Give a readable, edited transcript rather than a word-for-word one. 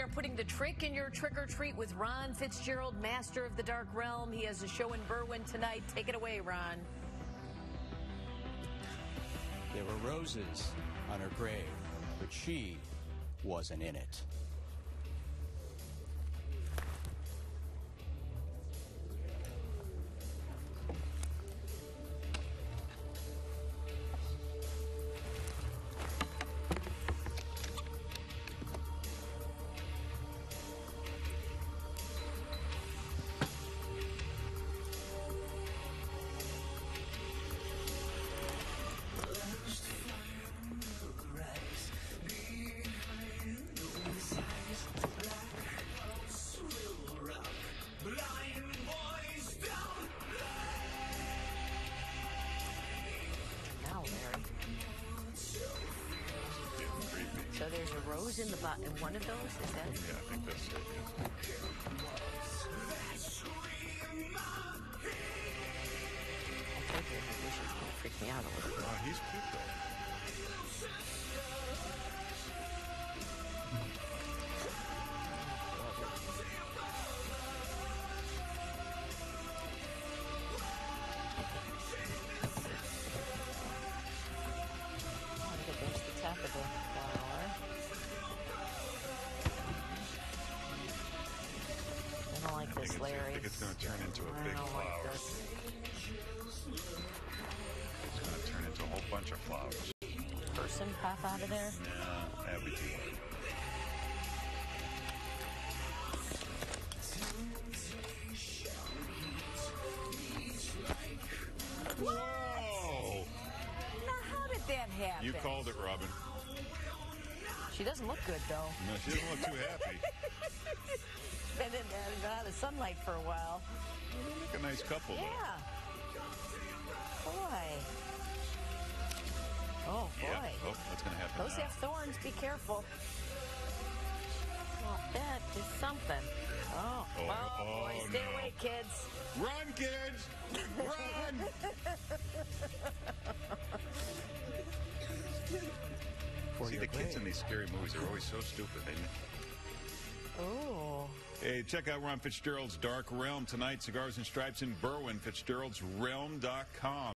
are putting the trick in your trick or treat with Ron Fitzgerald, Master of the Dark Realm. He has a show in Berwyn tonight. Take it away, Ron. There were roses on her grave, but she wasn't in it. So there's a rose in the bottom. One of those, is that? Yeah, I think that's it. I think your vision will freak me out a little bit. He's cute though. There's the top of the flower. I don't like this, Larry. I think it's going to turn into a big flower. Like this. It's going to turn into a whole bunch of flowers. Person pop out of there? Yeah, that'd be too hard. Whoa! Now, how did that happen? You called it, Robin. She doesn't look good, though. No, she doesn't look too happy. Been out of sunlight for a while. They look a nice couple, though. Yeah. Boy. Oh, boy. Yeah. Oh, that's going to happen Those now. have thorns. Be careful. Well, that is something. Oh, boy. Stay no. away, kids. Run, kids! Run! See, the kids in these scary movies are always so stupid, ain't they? Oh. Hey, check out Ron Fitzgerald's Dark Realm tonight. Cigars and Stripes in Berwyn, FitzgeraldsRealm.com.